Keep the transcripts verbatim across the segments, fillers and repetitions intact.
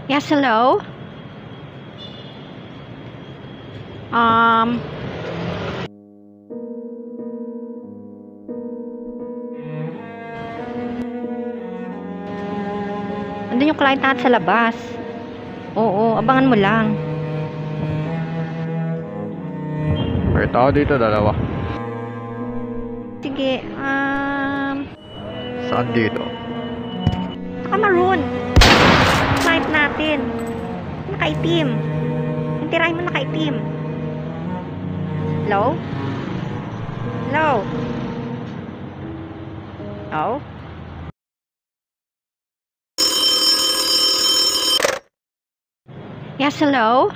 Yes, hello? Um... Andun yung client natin sa labas. Oo, abangan mo lang. May tao dito, dalawa. Sige, um... Saan dito? Naka-maroon. Client natin. Naka-itim. Yung tirahin mo naka-itim. Hello? Hello? Hello? Yes, hello?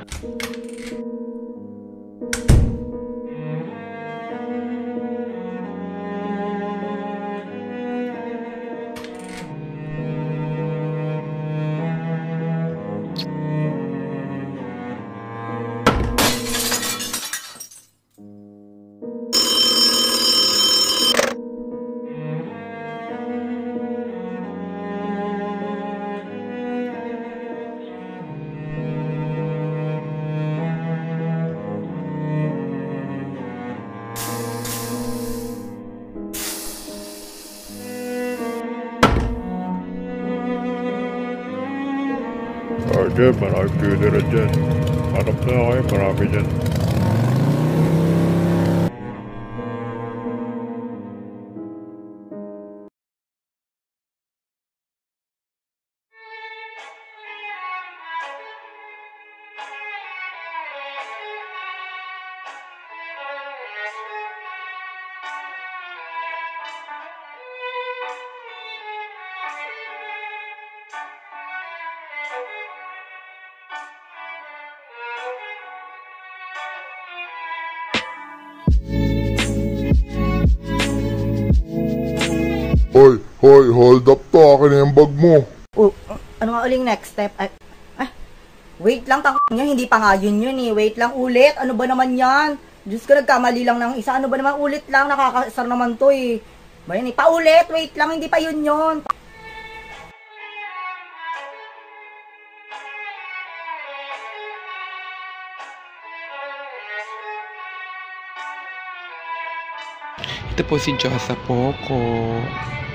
Ah, dyan, marami pilyones dyan. Hanap na kayo, marami dyan. Hoy, hoy, hold up to, akin na yung bag mo. Oh, ano nga uling next step? Ay, ay, wait lang, tang niya, hindi pa nga yun yun eh. Wait lang ulit, ano ba naman yan? Diyos ko, nagkamali lang ng isa. Ano ba naman ulit lang, nakakasar naman to eh. Ba yan eh, paulit, wait lang, hindi pa yun yun. Ito po si Josa Poco.